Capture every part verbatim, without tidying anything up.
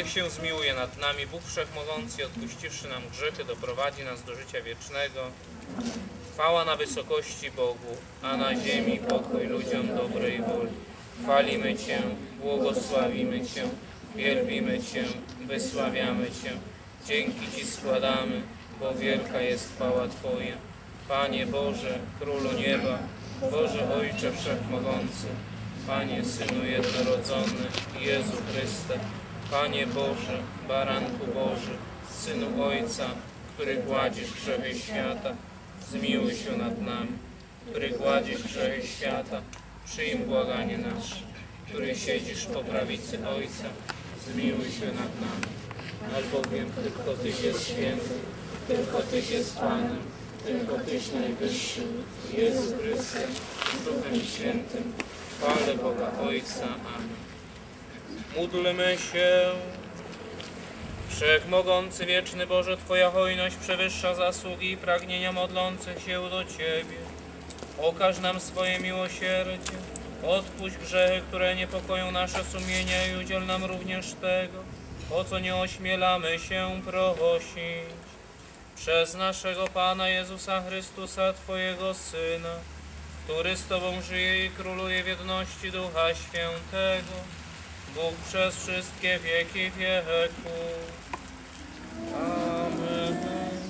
Niech się zmiłuje nad nami Bóg Wszechmogący, odpuściwszy nam grzechy, doprowadzi nas do życia wiecznego. Chwała na wysokości Bogu, a na ziemi pokój ludziom dobrej woli. Chwalimy Cię, błogosławimy Cię, wielbimy Cię, wysławiamy Cię. Dzięki Ci składamy, bo wielka jest chwała Twoja. Panie Boże, Królu nieba, Boże Ojcze Wszechmogący, Panie Synu jednorodzony, Jezu Chryste, Panie Boże, Baranku Boży, Synu Ojca, który gładzisz grzechy świata, zmiłuj się nad nami. Który gładzisz grzechy świata, przyjm błaganie nasze. Który siedzisz po prawicy Ojca, zmiłuj się nad nami. Albowiem tylko Tyś jest święty, tylko Tyś jest Panem, tylko Tyś najwyższy, Jezu Chryste, z Duchem Świętym. Chwale Boga Ojca. Amen. Módlmy się. Wszechmogący, wieczny Boże, Twoja hojność przewyższa zasługi i pragnienia modlących się do Ciebie. Okaż nam swoje miłosierdzie, odpuść grzechy, które niepokoją nasze sumienia i udziel nam również tego, o co nie ośmielamy się prosić. Przez naszego Pana Jezusa Chrystusa, Twojego Syna, który z Tobą żyje i króluje w jedności Ducha Świętego, Bóg przez wszystkie wieki wieków. Amen.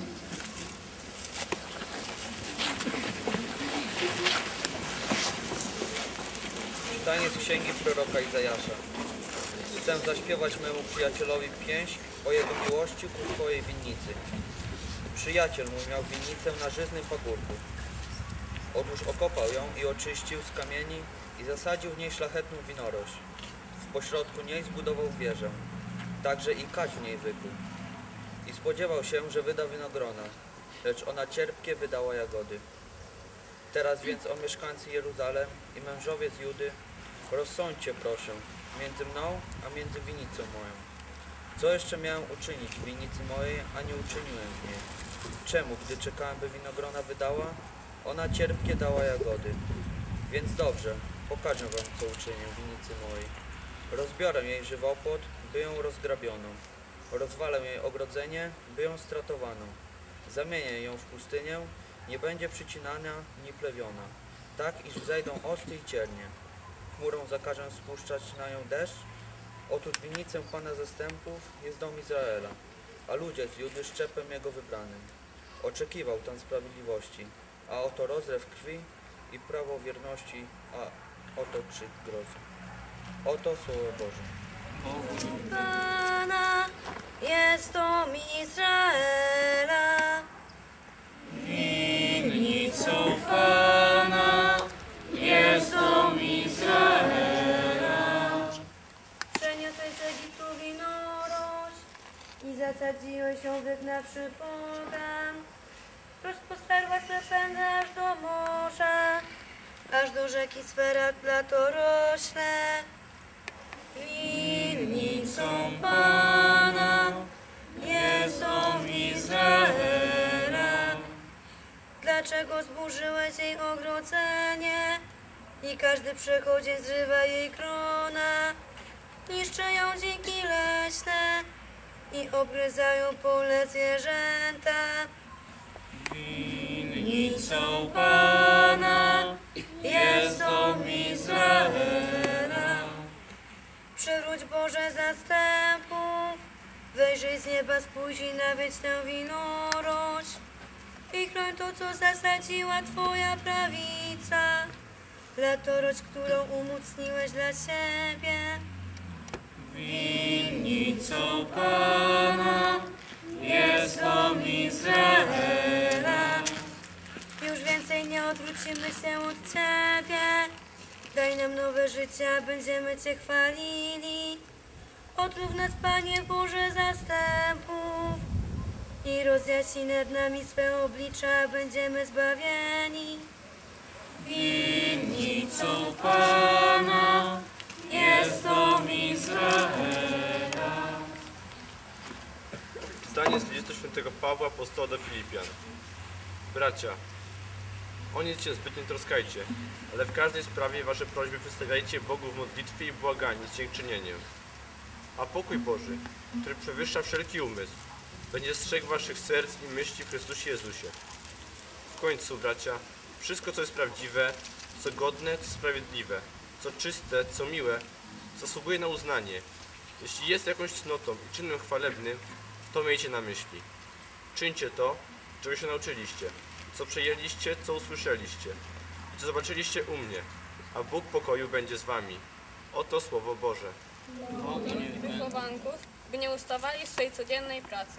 Czytanie z księgi proroka Izajasza. Chcę zaśpiewać memu przyjacielowi pieśń o jego miłości ku swojej winnicy. Przyjaciel mój miał winnicę na żyznym pagórku. Otóż okopał ją i oczyścił z kamieni i zasadził w niej szlachetną winorośl. W pośrodku niej zbudował wieżę, także i kać w niej wykuł. I spodziewał się, że wyda winogrona, lecz ona cierpkie wydała jagody. Teraz więc, o mieszkańcy Jeruzalem i mężowie z Judy, rozsądźcie proszę między mną a między winnicą moją. Co jeszcze miałem uczynić w winnicy mojej, a nie uczyniłem w niej? Czemu, gdy czekałem, by winogrona wydała, ona cierpkie dała jagody? Więc dobrze, pokażę wam, co uczynię w winnicy mojej. Rozbiorę jej żywopłot, by ją rozgrabiono. Rozwalę jej ogrodzenie, by ją stratowano. Zamienię ją w pustynię, nie będzie przycinana ni plewiona, tak iż wzejdą osty i ciernie. Chmurą zakażę spuszczać na nią deszcz. Otóż winnicę Pana zastępów jest dom Izraela, a ludzie z Judy szczepem jego wybranym. Oczekiwał tam sprawiedliwości, a oto rozlew krwi i prawo wierności, a oto krzyk grozy. Oto słowo Boże. Pana jest dom Izraela. Winnicą Pana jest dom Izraela. Przeniosłeś z Egiptu winorośl i zasadziłeś ją wygnawszy pogan. Rozpostarłaś pędy aż do morza, aż do rzeki Sferat latorośle. Winnicą Pana jest dom Izraela. Dlaczego zburzyłeś jej ogrodzenie i każdy przechodzień zrywa jej krona? Niszczą dziki leśne i obgryzają pole zwierzęta. Winnicą Pana jest dom Izraela. Przywróć Boże zastępów, wejrzyj z nieba, spójrz na wieczną winorośl i chroń to, co zasadziła Twoja prawica, latorość, którą umocniłeś dla siebie. Winnicą Pana jest dom Izraela. Już więcej nie odwrócimy się od Ciebie. Daj nam nowe życie, będziemy Cię chwalili. Odrób nas, Panie Boże zastępów, i rozjaśnij nad nami swe oblicza, będziemy zbawieni. Winnicą Pana jest dom Izraela. Czytanie z listu świętego Pawła apostoła do Filipian. Bracia, o nic się zbyt nie troskajcie, ale w każdej sprawie wasze prośby przedstawiajcie Bogu w modlitwie i błaganiu z dziękczynieniem. A pokój Boży, który przewyższa wszelki umysł, będzie strzegł waszych serc i myśli w Chrystusie Jezusie. W końcu, bracia, wszystko, co jest prawdziwe, co godne, co sprawiedliwe, co czyste, co miłe, zasługuje na uznanie. Jeśli jest jakąś cnotą i czynem chwalebnym, to miejcie na myśli. Czyńcie to, czego się nauczyliście, co przejęliście, co usłyszeliście i co zobaczyliście u mnie, a Bóg pokoju będzie z wami. Oto Słowo Boże. Wychowanków, by nie ustawali w swej codziennej pracy.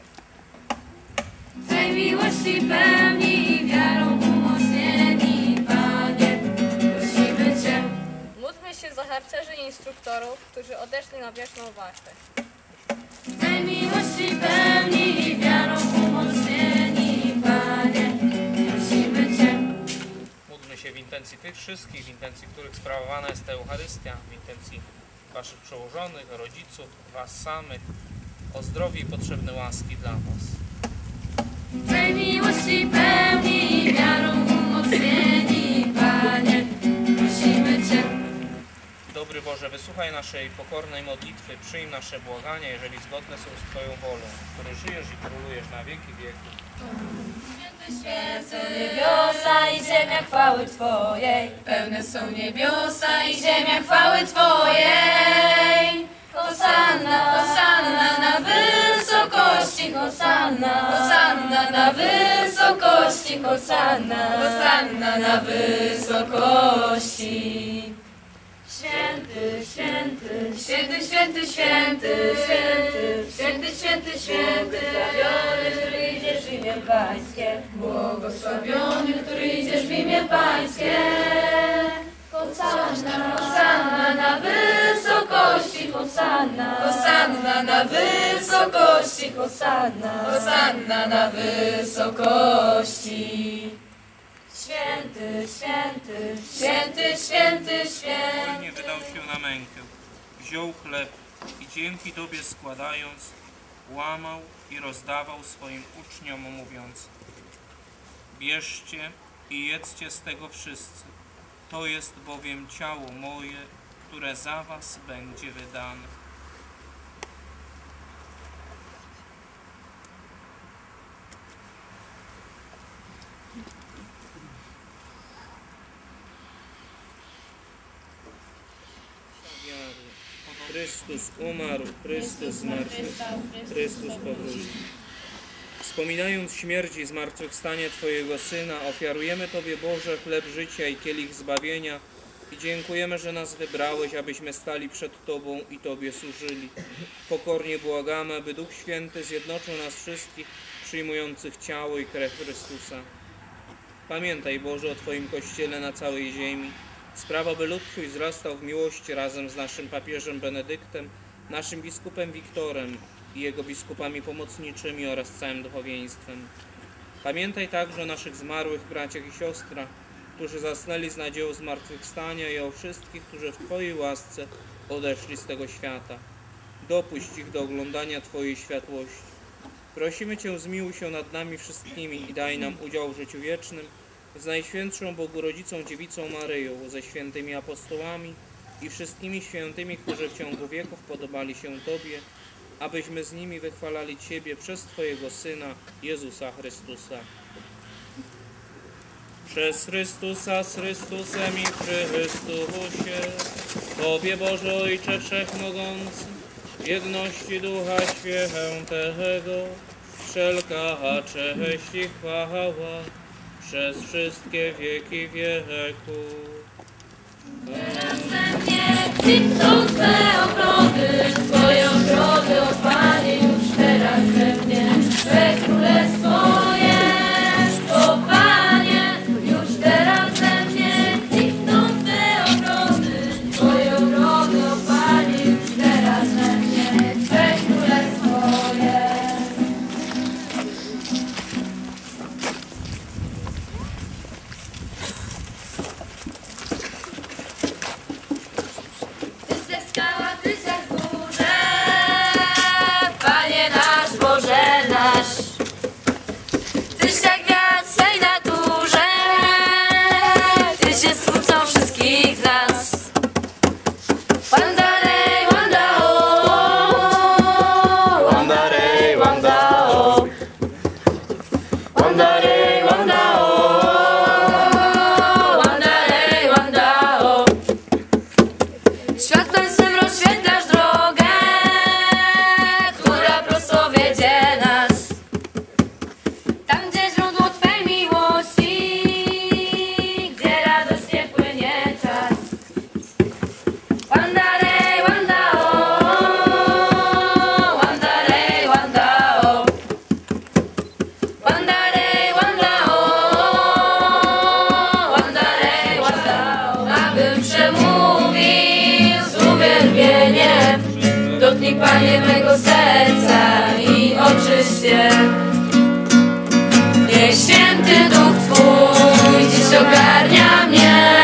Tej miłości pełni i wiarą umocnieni, Panie, prosimy Cię. Módlmy się za harcerzy i instruktorów, którzy odeszli na wieczną wartę. Tej miłości pełni i wiarą umocnieni, Panie, prosimy Cię. Módlmy się w intencji tych wszystkich, w intencji których sprawowana jest ta Eucharystia, w intencji waszych przełożonych, rodziców, was samych, o zdrowie i potrzebne łaski dla was. Tej miłości pełni i wiarą umocnieni, Panie, prosimy Cię. Dobry Boże, wysłuchaj naszej pokornej modlitwy, przyjm nasze błagania, jeżeli zgodne są z Twoją wolą, który żyjesz i królujesz na wieki wieków. Święte niebiosa i ziemia chwały Twojej, pełne są niebiosa i ziemia chwały Twojej. Hosanna, Hosanna na wysokości, Hosanna, Hosanna na wysokości, Hosanna, Hosanna na wysokości. Święty, święty, święty, święty, święty, święty, święty, święty, święty, błogosławiony, który idziesz w imię Pańskie, błogosławiony, który idziesz w imię Pańskie. Hosanna, Hosanna na wysokości, Hosanna, Hosanna na wysokości, Hosanna, Hosanna na wysokości. Święty, święty, święty, święty, Nie święty. wydał się na mękę, wziął chleb i dzięki Tobie składając, łamał i rozdawał swoim uczniom, mówiąc: bierzcie i jedzcie z tego wszyscy, to jest bowiem ciało moje, które za was będzie wydane. Chrystus umarł, Chrystus zmartwychwstał, Chrystus powrócił. Wspominając śmierć i zmartwychwstanie Twojego Syna, ofiarujemy Tobie, Boże, chleb życia i kielich zbawienia i dziękujemy, że nas wybrałeś, abyśmy stali przed Tobą i Tobie służyli. Pokornie błagamy, aby Duch Święty zjednoczył nas wszystkich, przyjmujących ciało i krew Chrystusa. Pamiętaj, Boże, o Twoim Kościele na całej ziemi. Sprawa, by lud Twój wzrastał w miłości razem z naszym papieżem Benedyktem, naszym biskupem Wiktorem i jego biskupami pomocniczymi oraz całym duchowieństwem. Pamiętaj także o naszych zmarłych braciach i siostrach, którzy zasnęli z nadzieją zmartwychwstania, i o wszystkich, którzy w Twojej łasce odeszli z tego świata. Dopuść ich do oglądania Twojej światłości. Prosimy Cię, zmiłuj się nad nami wszystkimi i daj nam udział w życiu wiecznym z Najświętszą Bogu Rodzicą Dziewicą Maryją, ze świętymi apostołami i wszystkimi świętymi, którzy w ciągu wieków podobali się Tobie, abyśmy z nimi wychwalali Ciebie przez Twojego Syna, Jezusa Chrystusa. Przez Chrystusa, z Chrystusem i przy Chrystusie, Tobie, Boże Ojcze Wszechmogący, w jedności Ducha Świętego, wszelka cześć i chwała przez wszystkie wieki wieków. Teraz we mnie kwitną Twe ogrody, Twoje ogrody, o Panie, już teraz we mnie Twe królestwo jest, o Panie, już teraz we mnie kwitną Twe ogrody, Twoje ogrody, o Panie, już teraz we mnie Twe królestwo jest. Tyś jak skała, tyś jak górze, zdrowie mego serca i oczyście. Niech święty Duch Twój dziś ogarnia mnie.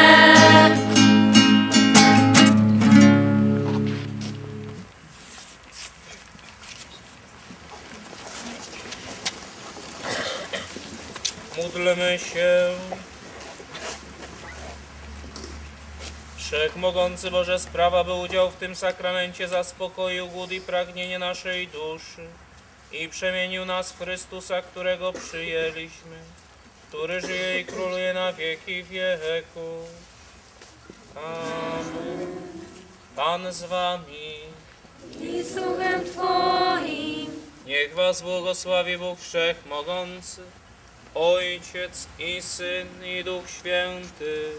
Módlmy się. Wszechmogący Boże, sprawa, by udział w tym sakramencie zaspokoił głód i pragnienie naszej duszy i przemienił nas w Chrystusa, którego przyjęliśmy, który żyje i króluje na wieki wieków. Amen. Pan z wami. I z Duchem Twoim. Niech was błogosławi Bóg Wszechmogący, Ojciec i Syn i Duch Święty.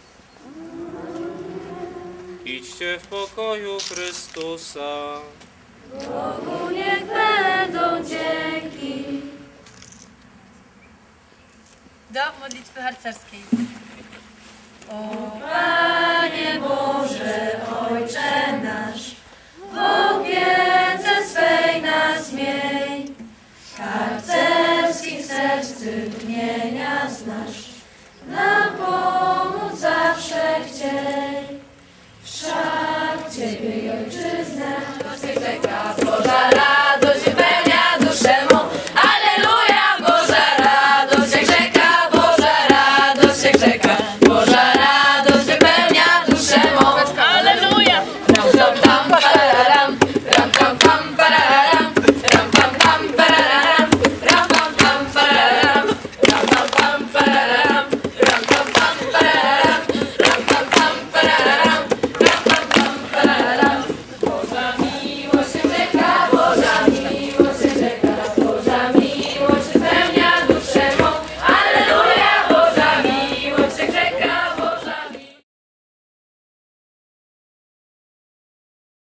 Idźcie w pokoju Chrystusa. Bogu niech będą dzięki. Do modlitwy harcerskiej. O Panie.